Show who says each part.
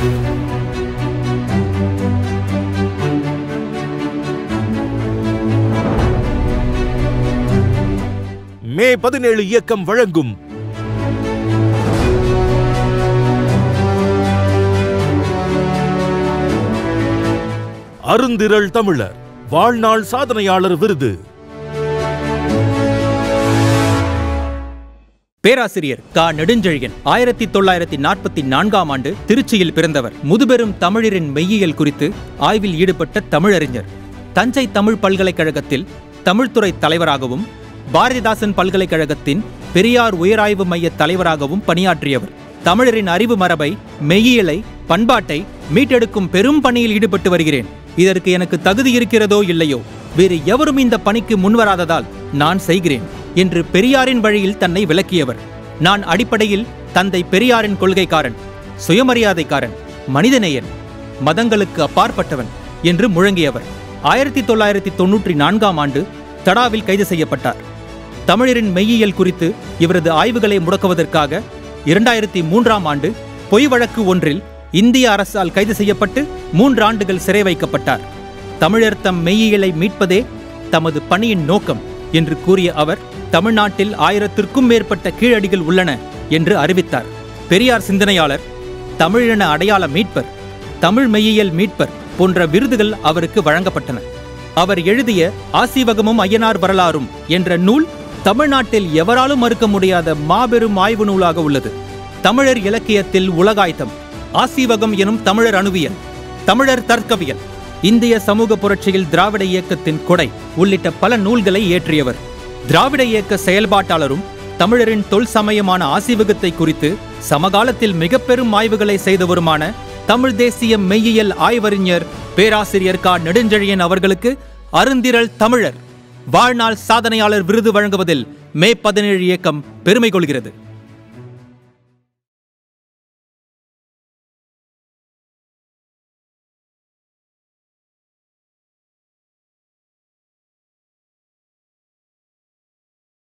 Speaker 1: மே 17 இயக்கம் வழங்கும் அருந்திரள் தமிழர் வாழ்நாள் சாதனையாளர் விருது.
Speaker 2: பேராசிரியர் க. நெடுஞ்செழியன் 1944ஆம் ஆண்டு திருச்சியில் பிறந்தவர். முதுபெரும் தமிழரின் மெய்யியல் குறித்து ஆய்வில் ஈடுபட்ட தமிழறிஞர். தஞ்சை தமிழ் பல்கலைக்கழகத்தில் தமிழ்துறை தலைவராகவும், பாரதிதாசன் பல்கலைக்கழகத்தின் பெரியார் உயராய்வு மைய தலைவராகவும் பணியாற்றியவர். தமிழரின் அறிவு மரபை, மெய்யியலை, பண்பாட்டை மீட்டெடுக்கும் பெரும் பணியில் ஈடுபட்டு வருகிறேன். இதற்கு எனக்கு தகுதி இருக்கிறதோ இல்லையோ, வேறு எவரும் இந்த பணிக்கு முன்வராததால் நான் செய்கிறேன் என்று பெரியாரின் வழியில் தன்னை விளக்கியவர். நான் அடிப்படையில் தந்தை பெரியாரின் கொள்கைக்காரன், சுயமரியாதைக்காரன், மனிதநேயன், மதங்களுக்கு அப்பாற்பட்டவன் என்று முழங்கியவர். 1994ஆம் ஆண்டு தடாவில் கைது செய்யப்பட்டார். தமிழரின் மெய்யியல் குறித்து இவரது ஆய்வுகளை முடக்குவதற்காக 2003ஆம் ஆண்டு பொய் வழக்கு ஒன்றில் இந்திய அரசால் கைது செய்யப்பட்டு 3 ஆண்டுகள் சிறை வைக்கப்பட்டார். தமிழர் தம் மெய்யியலை மீட்பதே தமது பணியின் நோக்கம் என்று கூறிய அவர், தமிழ்நாட்டில் 1000ற்கும் மேற்பட்ட கீழடிகள் உள்ளன என்று அறிவித்தார். பெரியார் சிந்தனையாளர், தமிழின அடையாள மீட்பர், தமிழ் மெய்யியல் மீட்பர் போன்ற விருதுகள் அவருக்கு வழங்கப்பட்டன. அவர் எழுதிய ஆசீவகமும் ஐயனார் வரலாறும் என்ற நூல் தமிழ்நாட்டில் எவராலும் மறுக்க முடியாத மாபெரும் ஆய்வு நூலாக உள்ளது. தமிழர் இலக்கியத்தில் உலகாய்த்தம், ஆசீவகம் எனும் தமிழர் அணுவியல், தமிழர் தர்க்கவியல், இந்திய சமூக புரட்சியில் திராவிட இயக்கத்தின் கொடை உள்ளிட்ட பல நூல்களை இயற்றியவர். திராவிட இயக்க செயல்பாட்டாளரும் தமிழரின் தொல் சமயமான ஆசீவகத்தை குறித்து சமகாலத்தில் மிக பெரும் ஆய்வுகளை செய்தவருமான தமிழ் தேசிய மெய்யியல் ஆய்வறிஞர் பேராசிரியர் க. நெடுஞ்செழியன் அவர்களுக்கு அருந்திரள் தமிழர் வாழ்நாள் சாதனையாளர் விருது வழங்குவதில் மே 17 இயக்கம் பெருமை கொள்கிறது.